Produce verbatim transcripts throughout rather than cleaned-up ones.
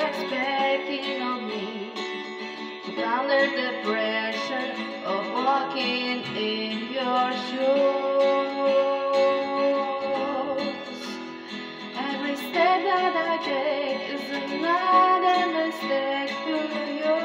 expecting of me to under the pressure of walking in your shoes. Every step that I take is another mistake to you.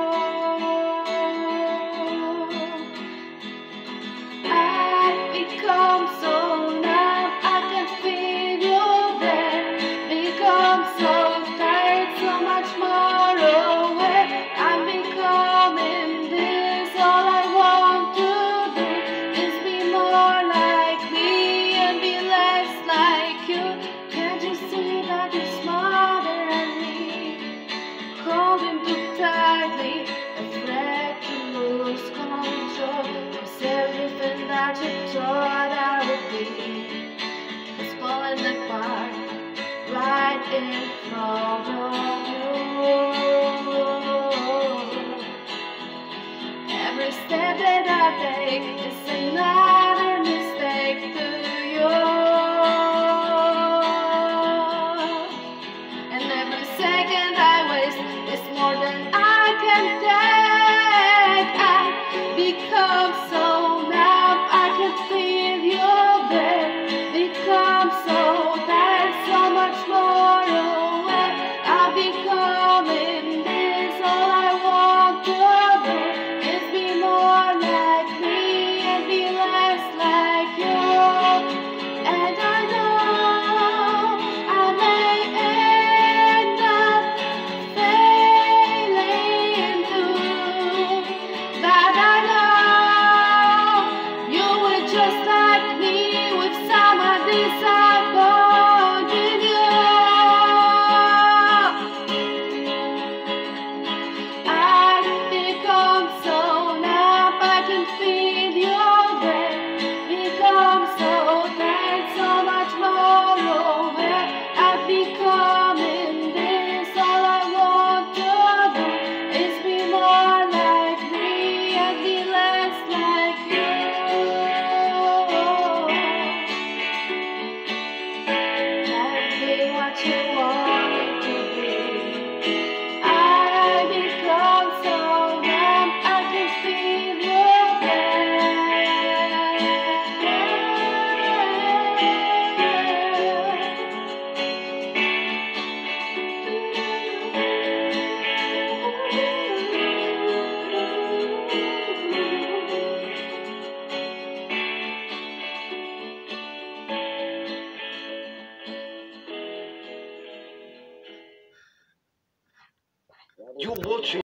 I've become so numb, I can feel you there. Become so tired, so much more away. I'm becoming this, all I want to do is be more like me and be less like you. Can't you see that you're smarter than me? Holding too tightly, afraid to lose control. Cause everything that you thought I would be is falling apart right in front of you. Every step that I take is another mistake to you. And every second I waste is more than I can take. I become so numb, I can feel you there. Become so tired, so much more away. I'm becoming this, all I want to do is be more like me and be less like you. And I know I may end up failing too, but I know you were just like me with some of disappointed you. I've become so numb, I can feel you there. Become so tired, so much more away. I'm becoming this, all I want to do is be more like me and be less like you. I've been what you wanted to be. I become so numb, I can feel you You watch